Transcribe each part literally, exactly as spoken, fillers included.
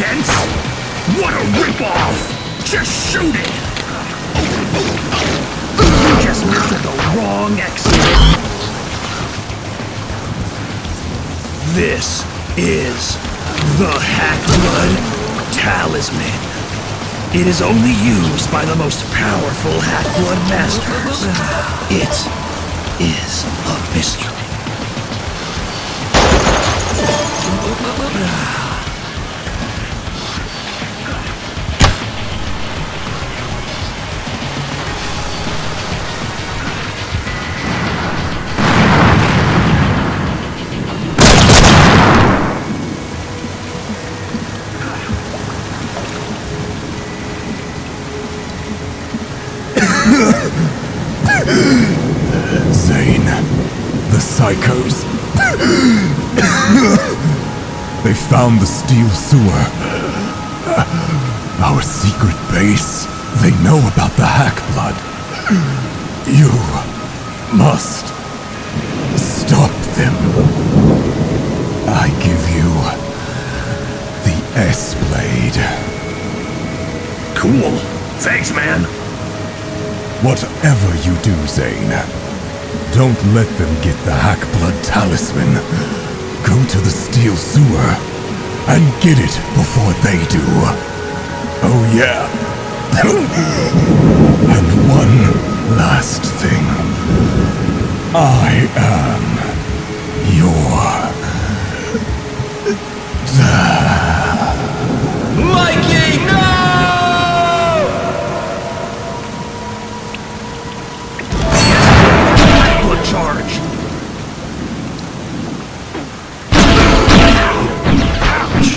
sense? What a ripoff! Just shoot it! You just missed the wrong exit. This is the Hackblood Talisman. It is only used by the most powerful Hackblood masters. It is a mystery. Zane, the Psychos. They found the steel sewer. Our secret base. They know about the Hackblood. You must stop them. I give you the S-Blade. Cool. Thanks, man. Whatever you do, Zane, don't let them get the Hackblood Talisman. Go to the steel sewer and get it before they do. Oh yeah. And one last thing. I am your... Mikey, no! Charge. Ouch.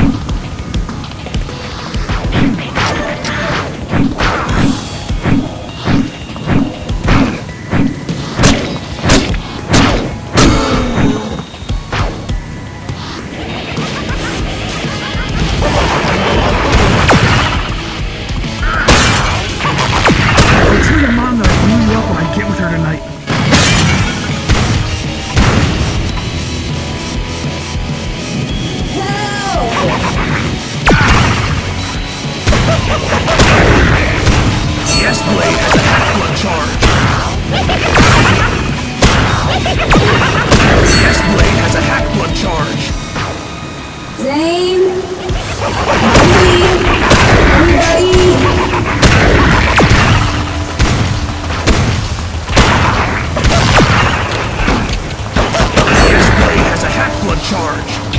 I'll tell your mom that I blew you up when I get with her tonight. The S-Blade has a Hackblood charge. The S-Blade has a Hackblood charge. Zane? Anybody? The S-Blade has a Hackblood charge.